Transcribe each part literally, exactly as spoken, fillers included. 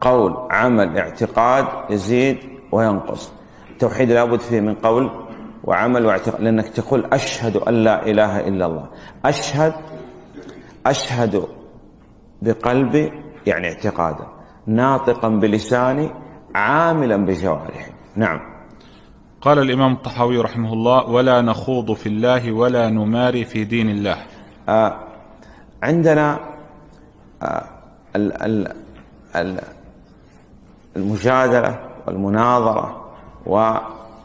قول عمل اعتقاد يزيد وينقص. التوحيد لابد فيه من قول وعمل واعتقاد، لأنك تقول أشهد أن لا إله إلا الله. أشهد أشهد بقلبي يعني اعتقادا، ناطقا بلساني، عاملا بجوارحي. نعم. قال الإمام الطحاوي رحمه الله: ولا نخوض في الله ولا نماري في دين الله. آه عندنا آه ال ال ال المجادلة والمناظرة وال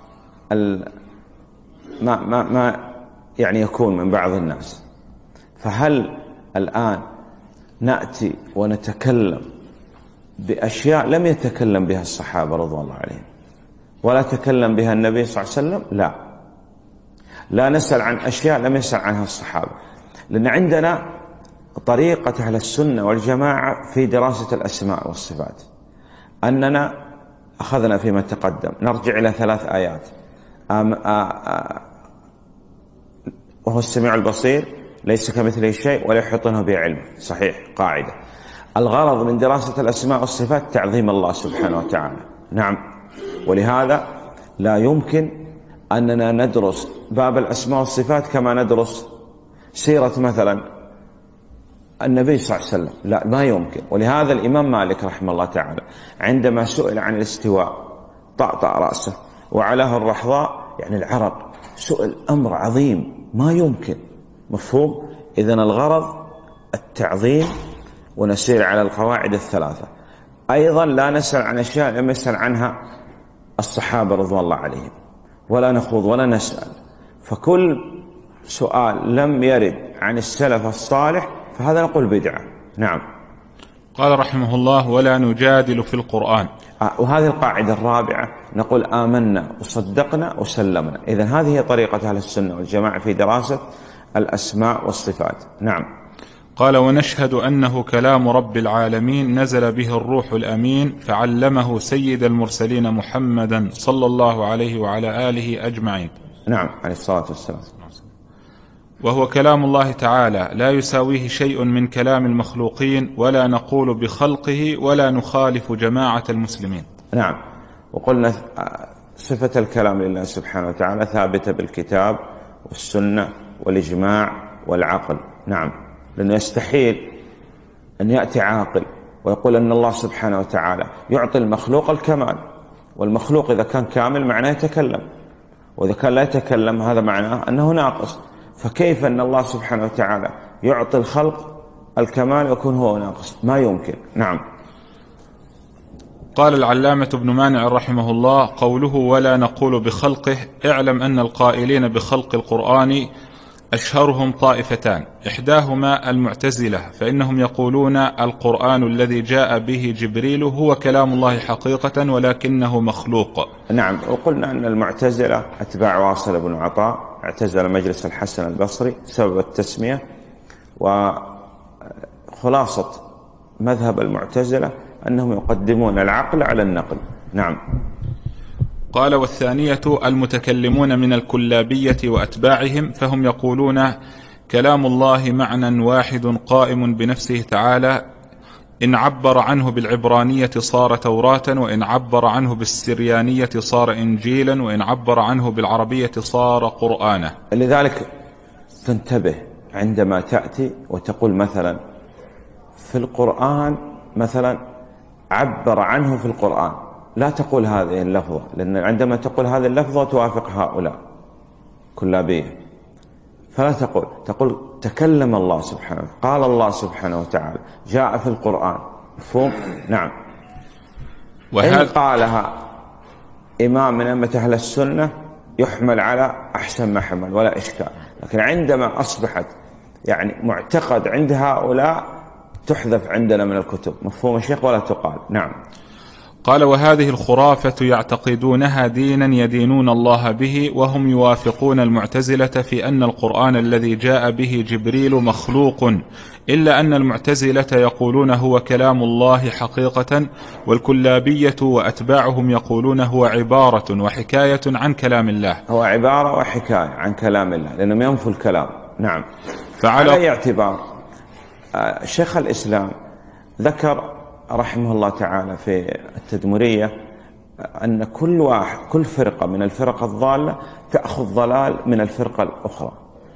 ما, ما, ما يعني يكون من بعض الناس. فهل الآن نأتي ونتكلم بأشياء لم يتكلم بها الصحابة رضوان الله عليهم ولا تكلم بها النبي صلى الله عليه وسلم؟ لا، لا نسأل عن أشياء لم يسأل عنها الصحابة، لأن عندنا طريقة أهل السنة والجماعة في دراسة الأسماء والصفات أننا أخذنا فيما تقدم نرجع إلى ثلاث آيات: آم آ وهو السميع البصير، ليس كمثله شيء ولا يحيطونه بعلم. صحيح، قاعدة. الغرض من دراسة الأسماء والصفات تعظيم الله سبحانه وتعالى. نعم. ولهذا لا يمكن أننا ندرس باب الأسماء والصفات كما ندرس سيرة مثلا النبي صلى الله عليه وسلم، لا، ما يمكن. ولهذا الإمام مالك رحمه الله تعالى عندما سئل عن الاستواء طأطأ رأسه وعلاه الرحضاء، يعني العرق، سئل أمر عظيم ما يمكن. مفهوم؟ إذن الغرض التعظيم، ونسير على القواعد الثلاثة. أيضا لا نسأل عن أشياء لم يسأل عنها الصحابة رضوان الله عليهم، ولا نخوض ولا نسأل. فكل سؤال لم يرد عن السلف الصالح فهذا نقول بدعة. نعم. قال رحمه الله: ولا نجادل في القرآن. آه وهذه القاعدة الرابعة، نقول آمنا وصدقنا وسلمنا. إذن هذه هي طريقة أهل السنة والجماعة في دراسة الأسماء والصفات. نعم. قال: ونشهد أنه كلام رب العالمين نزل به الروح الأمين فعلمه سيد المرسلين محمدا صلى الله عليه وعلى آله أجمعين. نعم، عليه الصلاة والسلام. وهو كلام الله تعالى لا يساويه شيء من كلام المخلوقين، ولا نقول بخلقه ولا نخالف جماعة المسلمين. نعم. وقلنا صفة الكلام لله سبحانه وتعالى ثابتة بالكتاب والسنة والإجماع والعقل. نعم. لأنه يستحيل أن يأتي عاقل ويقول أن الله سبحانه وتعالى يعطي المخلوق الكمال، والمخلوق إذا كان كامل معناه يتكلم، وإذا كان لا يتكلم هذا معناه أنه ناقص. فكيف أن الله سبحانه وتعالى يعطي الخلق الكمال ويكون هو ناقص؟ ما يمكن. نعم. قال العلامة ابن مانع رحمه الله: قوله ولا نقول بخلقه، اعلم أن القائلين بخلق القرآن أشهرهم طائفتان، إحداهما المعتزلة، فإنهم يقولون القرآن الذي جاء به جبريل هو كلام الله حقيقة ولكنه مخلوق. نعم. وقلنا أن المعتزلة أتباع واصل بن عطاء، اعتزل مجلس الحسن البصري سبب التسمية. وخلاصة مذهب المعتزلة أنهم يقدمون العقل على النقل. نعم. قال: والثانية المتكلمون من الكلابية وأتباعهم، فهم يقولون كلام الله معنى واحد قائم بنفسه تعالى، إن عبر عنه بالعبرانية صار توراة، وإن عبر عنه بالسريانية صار إنجيلا، وإن عبر عنه بالعربية صار قرآنا. لذلك تنتبه عندما تأتي وتقول مثلا في القرآن، مثلا عبر عنه في القرآن، لا تقول هذه اللفظة، لأن عندما تقول هذه اللفظة توافق هؤلاء كلابية، فلا تقول. تقول تكلم الله سبحانه، قال الله سبحانه وتعالى، جاء في القرآن. مفهوم؟ نعم. وإن قالها إمام من أئمة أهل السنة يحمل على أحسن ما حمل ولا إشكال، لكن عندما أصبحت يعني معتقد عند هؤلاء تحذف عندنا من الكتب. مفهوم يا شيخ؟ ولا تقال. نعم. قال: وهذه الخرافة يعتقدونها دينا يدينون الله به، وهم يوافقون المعتزلة في أن القرآن الذي جاء به جبريل مخلوق، إلا أن المعتزلة يقولون هو كلام الله حقيقة، والكلابية وأتباعهم يقولون هو عبارة وحكاية عن كلام الله. هو عبارة وحكاية عن كلام الله، لأنهم ينفوا الكلام. نعم. فعلى أي اعتبار؟ شيخ الإسلام ذكر رحمه الله تعالى في التدمرية أن كل واحد كل فرقة من الفرق الضالة تأخذ ضلال من الفرقة الأخرى،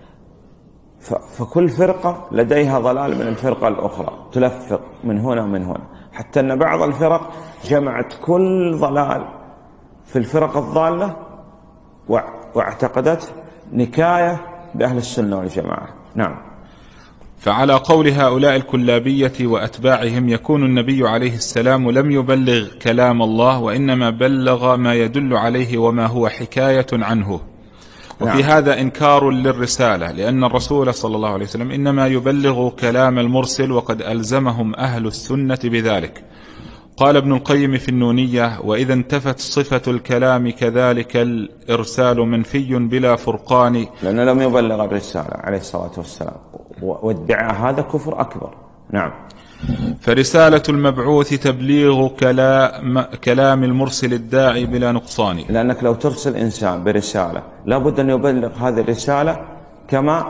فكل فرقة لديها ضلال من الفرقة الأخرى، تلفق من هنا ومن هنا، حتى أن بعض الفرق جمعت كل ضلال في الفرق الضالة واعتقدت نكاية بأهل السنة والجماعة. نعم. فعلى قول هؤلاء الكلابية وأتباعهم يكون النبي عليه السلام لم يبلغ كلام الله، وإنما بلغ ما يدل عليه وما هو حكاية عنه. وفي نعم. هذا إنكار للرسالة، لأن الرسول صلى الله عليه وسلم إنما يبلغ كلام المرسل، وقد ألزمهم أهل السنة بذلك. قال ابن القيم في النونية: وإذا انتفت صفة الكلام كذلك الإرسال منفي بلا فرقان، لأنه لم يبلغ الرسالة عليه الصلاة والسلام، وادعى هذا كفر أكبر. نعم. فرسالة المبعوث تبليغ كلام, كلام المرسل الداعي بلا نقصان، لأنك لو ترسل إنسان برسالة لابد أن يبلغ هذه الرسالة كما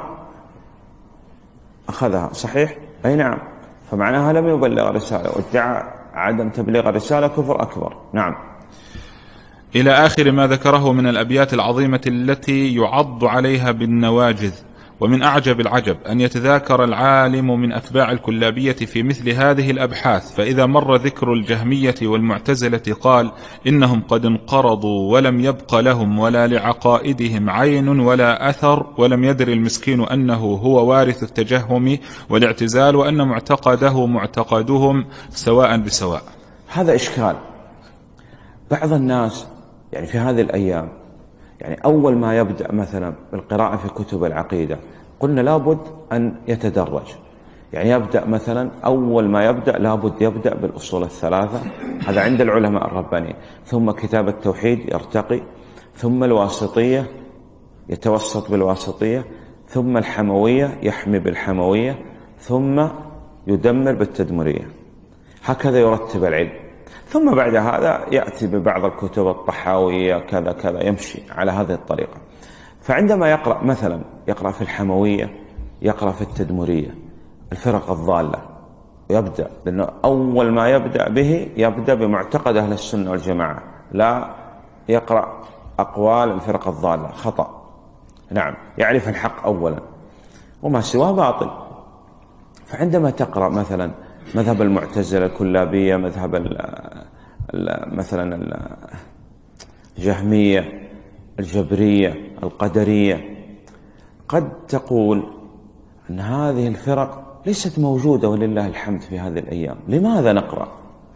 أخذها، صحيح؟ أي نعم. فمعناها لم يبلغ الرسالة، وادعى عدم تبليغ الرسالة كفر أكبر. نعم. إلى آخر ما ذكره من الأبيات العظيمة التي يعض عليها بالنواجذ. ومن أعجب العجب أن يتذاكر العالم من أتباع الكلابية في مثل هذه الأبحاث، فإذا مر ذكر الجهمية والمعتزلة قال: إنهم قد انقرضوا ولم يبق لهم ولا لعقائدهم عين ولا أثر، ولم يدر المسكين أنه هو وارث التجهم والاعتزال، وأن معتقده معتقدهم سواء بسواء. هذا إشكال. بعض الناس يعني في هذه الأيام يعني أول ما يبدأ مثلا بالقراءة في كتب العقيدة قلنا لابد أن يتدرج، يعني يبدأ مثلا أول ما يبدأ لابد يبدأ بالأصول الثلاثة، هذا عند العلماء الربانيين، ثم كتاب التوحيد يرتقي، ثم الواسطية يتوسط بالواسطية، ثم الحموية يحمي بالحموية، ثم يدمر بالتدمرية. هكذا يرتب العلم. ثم بعد هذا يأتي ببعض الكتب الطحاوية كذا كذا، يمشي على هذه الطريقة. فعندما يقرأ مثلا يقرأ في الحموية، يقرأ في التدمرية، الفرق الضالة، يبدأ لأنه أول ما يبدأ به يبدأ بمعتقد أهل السنة والجماعة، لا يقرأ أقوال الفرق الضالة، خطأ. نعم. يعرف الحق أولا وما سواه باطل. فعندما تقرأ مثلا مذهب المعتزلة الكلابية، مذهب ال ال مثلا الجهمية، الجبرية، القدرية، قد تقول أن هذه الفرق ليست موجودة ولله الحمد في هذه الأيام، لماذا نقرأ؟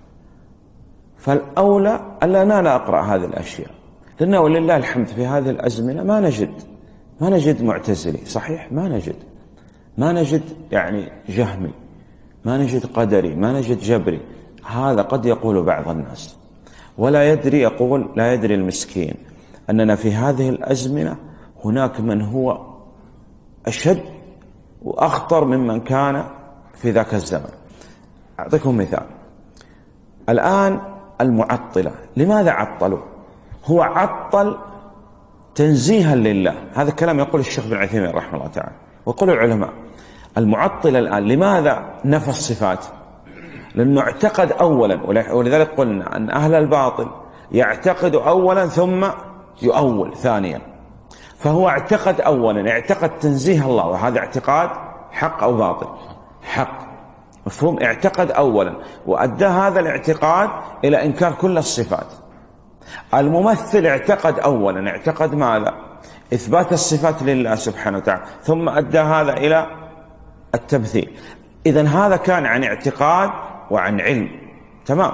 فالأولى ألا أنا لا أقرأ هذه الأشياء، لأنه ولله الحمد في هذه الأزمنة ما نجد ما نجد معتزلي، صحيح؟ ما نجد ما نجد يعني جهمي، ما نجد قدري، ما نجد جبري. هذا قد يقول بعض الناس ولا يدري، يقول لا يدري المسكين أننا في هذه الأزمنة هناك من هو أشد وأخطر ممن كان في ذاك الزمن. أعطيكم مثال. الآن المعطلة لماذا عطلوا؟ هو عطل تنزيها لله، هذا الكلام يقول الشيخ بن عثيمين رحمه الله تعالى ويقول العلماء. المعطل الآن لماذا نفى الصفات؟ لأنه اعتقد أولا، ولذلك قلنا أن أهل الباطل يعتقد أولا ثم يؤول ثانيا. فهو اعتقد أولا، اعتقد تنزيه الله، وهذا اعتقاد حق أو باطل؟ حق، مفهوم؟ اعتقد أولا وأدى هذا الاعتقاد إلى إنكار كل الصفات. الممثل اعتقد أولا، اعتقد ماذا؟ إثبات الصفات لله سبحانه وتعالى، ثم أدى هذا إلى التمثيل. إذن هذا كان عن اعتقاد وعن علم. تمام.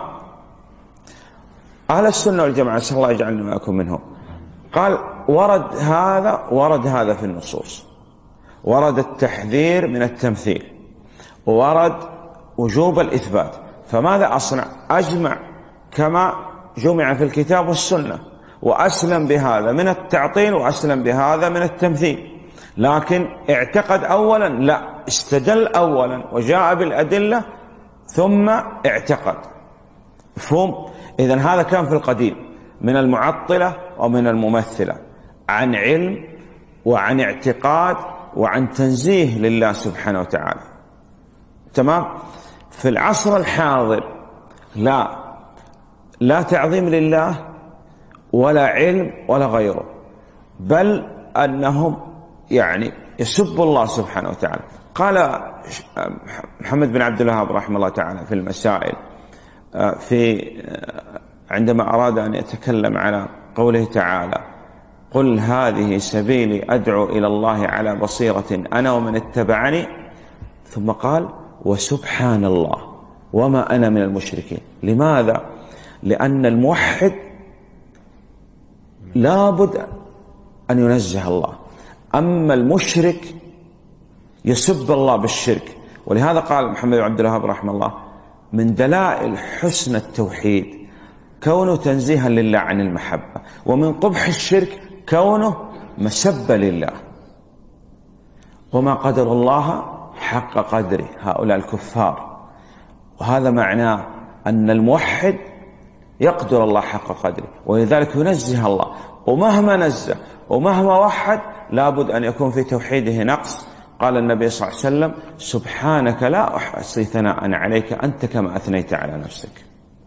أهل السنة والجماعة صلى الله يجعلنا وإياكم منهم، قال ورد هذا ورد هذا في النصوص، ورد التحذير من التمثيل، ورد وجوب الإثبات. فماذا أصنع؟ أجمع كما جمع في الكتاب والسنة، وأسلم بهذا من التعطيل وأسلم بهذا من التمثيل. لكن اعتقد أولا؟ لا، استدل أولا وجاء بالأدلة ثم اعتقد. مفهوم؟ إذن هذا كان في القديم من المعطلة ومن الممثلة، عن علم وعن اعتقاد وعن تنزيه لله سبحانه وتعالى. تمام. في العصر الحاضر لا لا تعظيم لله ولا علم ولا غيره، بل أنهم يعني يسبوا الله سبحانه وتعالى. قال محمد بن عبد الوهاب رحمه الله تعالى في المسائل في عندما أراد أن يتكلم على قوله تعالى: قل هذه سبيلي أدعو إلى الله على بصيرة أنا ومن اتبعني، ثم قال: وسبحان الله وما أنا من المشركين. لماذا؟ لأن الموحد لابد أن ينزه الله، أما المشرك يسب الله بالشرك. ولهذا قال محمد بن عبد الوهاب رحمه الله: من دلائل حسن التوحيد كونه تنزيها لله عن المحبة، ومن قبح الشرك كونه مسبة لله. وما قدر الله حق قدره هؤلاء الكفار. وهذا معناه أن الموحد يقدر الله حق قدره، ولذلك ينزه الله، ومهما نزه ومهما وحد لابد أن يكون في توحيده نقص. قال النبي صلى الله عليه وسلم: سبحانك لا أحصي ثناء عليك أنت كما أثنيت على نفسك.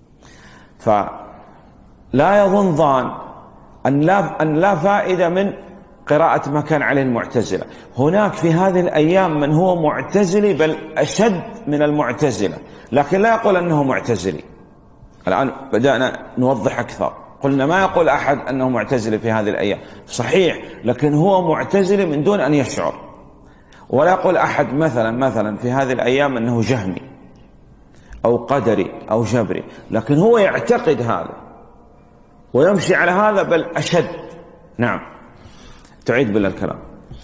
فلا يظن ظان أن لا, أن لا فائدة من قراءة ما كان عليه المعتزلة. هناك في هذه الأيام من هو معتزلي، بل أشد من المعتزلة، لكن لا يقول أنه معتزلي. الآن بدأنا نوضح أكثر. قلنا ما يقول أحد أنه معتزلي في هذه الأيام، صحيح، لكن هو معتزلي من دون أن يشعر. ولا يقول أحد مثلا مثلا في هذه الأيام أنه جهمي أو قدري أو جبري، لكن هو يعتقد هذا ويمشي على هذا، بل أشد. نعم، تعيد بالله الكلام.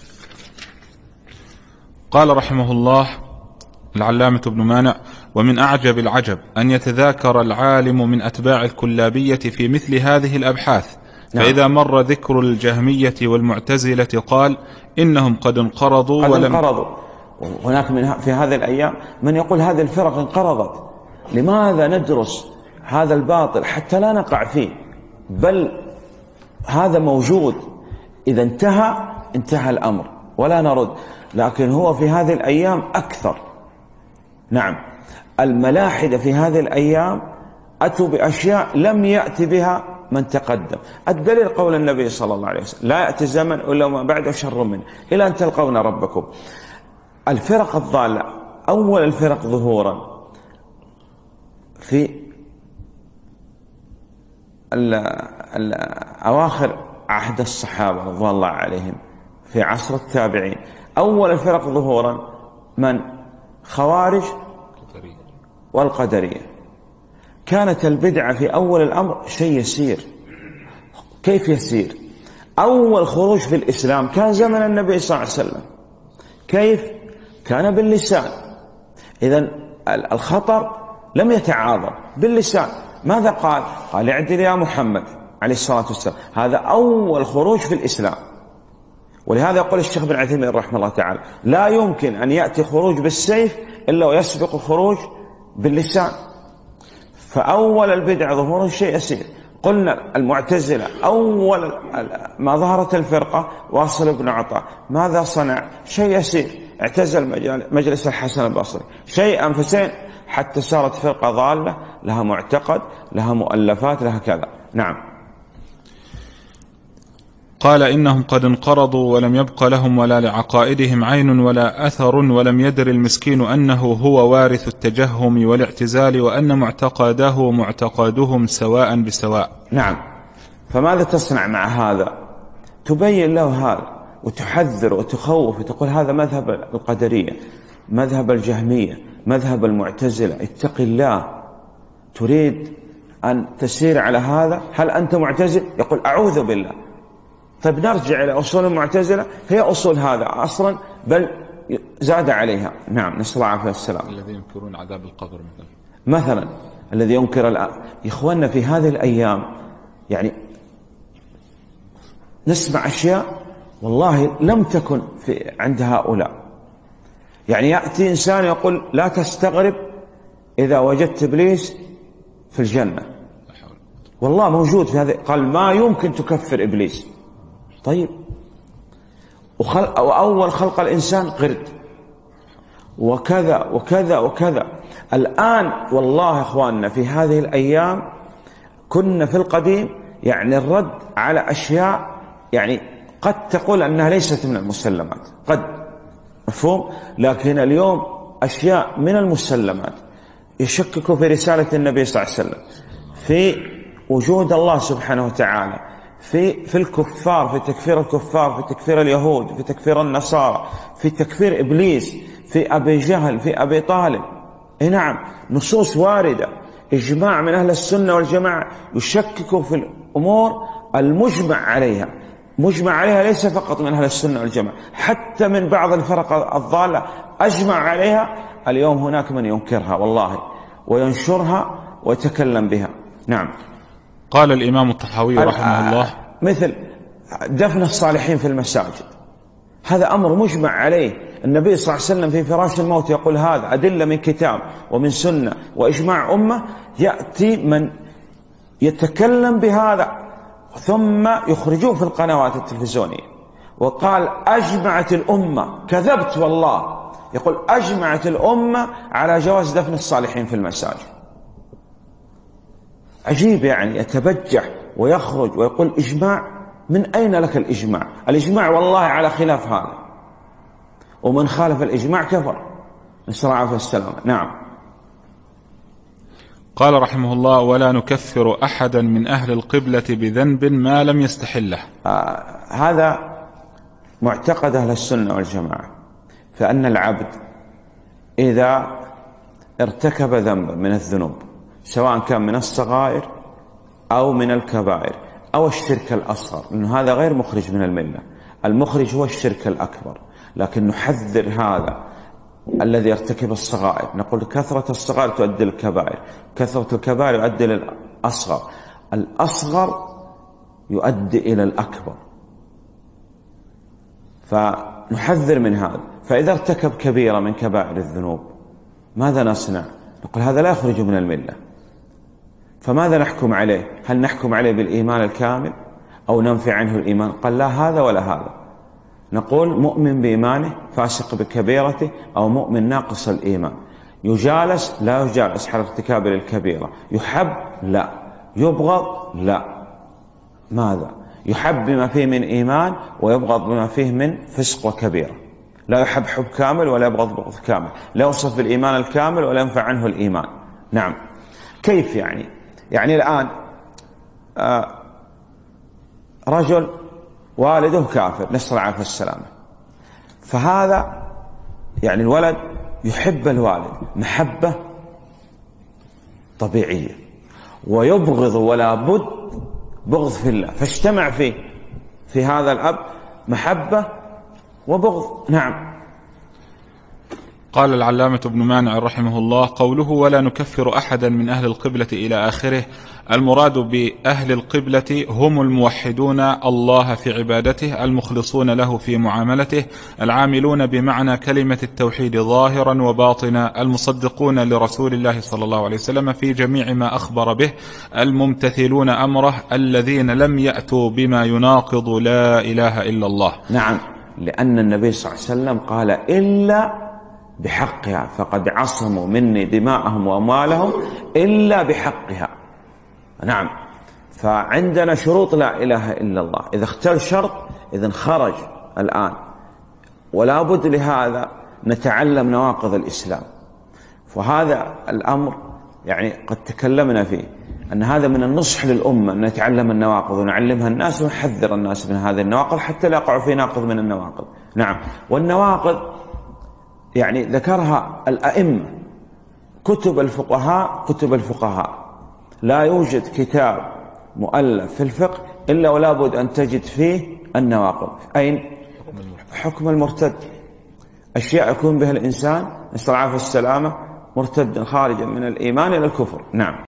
قال رحمه الله العلامة ابن مانع: ومن أعجب العجب أن يتذاكر العالم من أتباع الكلابية في مثل هذه الأبحاث، فإذا مر ذكر الجهمية والمعتزلة قال: إنهم قد انقرضوا قد ولم انقرضوا. هناك من في هذه الأيام من يقول هذه الفرق انقرضت. لماذا ندرس هذا الباطل حتى لا نقع فيه؟ بل هذا موجود، إذا انتهى انتهى الأمر ولا نرد، لكن هو في هذه الأيام أكثر. نعم، الملاحدة في هذه الأيام أتوا بأشياء لم يأتي بها من تقدم. الدليل قول النبي صلى الله عليه وسلم: لا يأتي الزمن إلا وما بعده شر منه إلى أن تلقون ربكم. الفرق الضالة، أول الفرق ظهورا في أواخر عهد الصحابة رضوان الله عليهم في عصر التابعين. أول الفرق ظهورا من؟ خوارج والقدرية. كانت البدعة في أول الأمر شيء يسير. كيف يسير؟ أول خروج في الإسلام كان زمن النبي صلى الله عليه وسلم. كيف؟ كان باللسان. إذن الخطر لم يتعاظم باللسان. ماذا قال؟ قال: اعدل يا محمد عليه الصلاة والسلام. هذا أول خروج في الإسلام. ولهذا يقول الشيخ بن عثيمين رحمه الله تعالى: لا يمكن أن يأتي خروج بالسيف إلا ويسبق خروج باللسان. فأول البدع ظهور شيء يسير. قلنا المعتزلة أول ما ظهرت الفرقة واصل بن عطاء ماذا صنع؟ شيء يسير، اعتزل مجلس الحسن البصري شيئا فشيئا حتى صارت فرقة ضالة لها معتقد، لها مؤلفات، لها كذا. نعم. قال: إنهم قد انقرضوا ولم يبق لهم ولا لعقائدهم عين ولا أثر، ولم يدر المسكين أنه هو وارث التجهم والاعتزال، وأن معتقده ومعتقدهم سواء بسواء. نعم. فماذا تصنع مع هذا؟ تبين له هذا وتحذر وتخوف وتقول: هذا مذهب القدرية، مذهب الجهمية، مذهب المعتزلة، اتق الله. تريد أن تسير على هذا؟ هل أنت معتزل؟ يقول: أعوذ بالله. طيب نرجع إلى أصول المعتزلة، هي أصول هذا أصلا، بل زاد عليها. نعم، نسأل الله العافية والسلام. الذي ينكرون عذاب القبر مثلا مثلا الذي ينكر الآن. إخواننا في هذه الأيام يعني نسمع أشياء والله لم تكن في عند هؤلاء. يعني يأتي إنسان يقول: لا تستغرب إذا وجدت إبليس في الجنة. والله موجود في هذا. قال: ما يمكن تكفر إبليس. طيب، وأول خلق الإنسان قرد وكذا وكذا وكذا. الآن والله أخواننا في هذه الأيام كنا في القديم يعني الرد على أشياء يعني قد تقول أنها ليست من المسلمات، قد مفهوم، لكن اليوم أشياء من المسلمات يشككوا في رسالة النبي صلى الله عليه وسلم، في وجود الله سبحانه وتعالى، في في الكفار، في تكفير الكفار، في تكفير اليهود، في تكفير النصارى، في تكفير إبليس، في أبي جهل، في أبي طالب. إيه نعم، نصوص واردة، إجماع من أهل السنة والجماعة يشككوا في الأمور المجمع عليها، مجمع عليها ليس فقط من أهل السنة والجماعة، حتى من بعض الفرق الضالة أجمع عليها. اليوم هناك من ينكرها والله وينشرها ويتكلم بها. نعم. قال الإمام الطحاوي رحمه الله: مثل دفن الصالحين في المساجد، هذا أمر مجمع عليه، النبي صلى الله عليه وسلم في فراش الموت يقول هذا، أدلة من كتاب ومن سنة وإجماع أمة، يأتي من يتكلم بهذا ثم يخرجوه في القنوات التلفزيونية وقال أجمعت الأمة، كذبت والله، يقول أجمعت الأمة على جواز دفن الصالحين في المساجد. عجيب، يعني يتبجح ويخرج ويقول إجماع. من أين لك الإجماع؟ الإجماع والله على خلاف هذا، ومن خالف الإجماع كفر، نسأل الله العافية والسلامة. نعم. قال رحمه الله: ولا نكفر أحدا من أهل القبلة بذنب ما لم يستحله. آه هذا معتقد أهل السنة والجماعة، فأن العبد إذا ارتكب ذنبا من الذنوب، سواء كان من الصغائر أو من الكبائر أو الشرك الأصغر، لأنه هذا غير مخرج من الملة، المخرج هو الشرك الأكبر، لكن نحذر هذا الذي يرتكب الصغائر، نقول كثرة الصغائر تؤدي للكبائر، كثرة الكبائر يؤدي للأصغر، الأصغر يؤدي إلى الأكبر، فنحذر من هذا. فإذا ارتكب كبيرة من كبائر الذنوب ماذا نصنع؟ نقول هذا لا يخرج من الملة، فماذا نحكم عليه؟ هل نحكم عليه بالإيمان الكامل أو ننفي عنه الإيمان؟ قال لا هذا ولا هذا، نقول مؤمن بإيمانه فاسق بكبيرته، أو مؤمن ناقص الإيمان، يجالس لا يجالس على ارتكاب الكبيرة، يحب لا، يبغض لا. ماذا؟ يحب بما فيه من إيمان ويبغض بما فيه من فسق وكبيرة، لا يحب حب كامل ولا يبغض بغض كامل، لا يوصف بالإيمان الكامل ولا ينفع عنه الإيمان. نعم. كيف يعني؟ يعني الآن آه رجل والده كافر، نسأل الله العافية والسلامة، فهذا يعني الولد يحب الوالد محبة طبيعية، ويبغض ولا بد بغض في الله، فاجتمع فيه في هذا الأب محبة وبغض. نعم. قال العلامة ابن مانع رحمه الله: قوله ولا نكفر أحدا من أهل القبلة إلى آخره، المراد بأهل القبلة هم الموحدون الله في عبادته، المخلصون له في معاملته، العاملون بمعنى كلمة التوحيد ظاهرا وباطنا، المصدقون لرسول الله صلى الله عليه وسلم في جميع ما أخبر به، الممتثلون أمره، الذين لم يأتوا بما يناقض لا إله إلا الله. نعم، لأن النبي صلى الله عليه وسلم قال إلا بحقها، فقد عصموا مني دماءهم وأموالهم إلا بحقها. نعم. فعندنا شروط لا إله إلا الله، إذا اختل شرط إذن خرج الآن، ولا بد لهذا نتعلم نواقض الإسلام. فهذا الأمر يعني قد تكلمنا فيه، أن هذا من النصح للأمة أن نتعلم النواقض ونعلمها الناس ونحذر الناس من هذه النواقض حتى لا يقعوا في ناقض من النواقض. نعم. والنواقض يعني ذكرها الأئمة، كتب الفقهاء، كتب الفقهاء لا يوجد كتاب مؤلف في الفقه إلا ولا بد أن تجد فيه النواقض. أين؟ حكم المرتد، أشياء يكون بها الإنسان نسأل الله العافية والسلامة مرتدا خارجا من الإيمان إلى الكفر. نعم.